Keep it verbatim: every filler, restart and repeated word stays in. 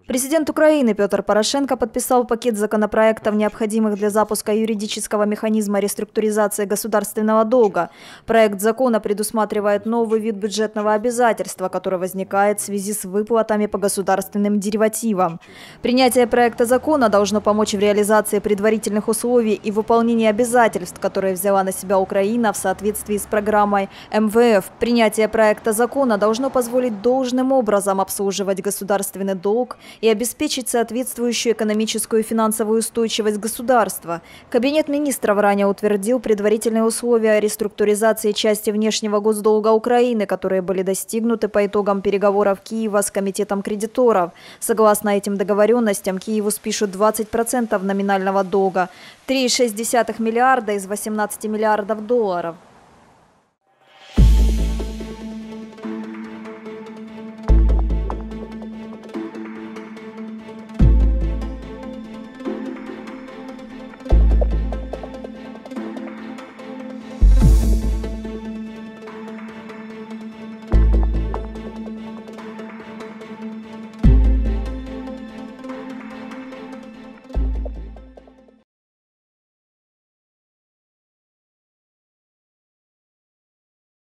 Президент Украины Петр Порошенко подписал пакет законопроектов, необходимых для запуска юридического механизма реструктуризации государственного долга. Проект закона предусматривает новый вид бюджетного обязательства, который возникает в связи с выплатами по государственным деривативам. Принятие проекта закона должно помочь в реализации предварительных условий и выполнении обязательств, которые взяла на себя Украина в соответствии с программой эм вэ эф. Принятие проекта закона должно позволить должным образом обслуживать государственный долг и обеспечить соответствующую экономическую и финансовую устойчивость государства. Кабинет министров ранее утвердил предварительные условия реструктуризации части внешнего госдолга Украины, которые были достигнуты по итогам переговоров Киева с комитетом кредиторов. Согласно этим договоренностям, Киеву спишут двадцать процентов номинального долга – три целых шесть десятых миллиарда из восемнадцати миллиардов долларов.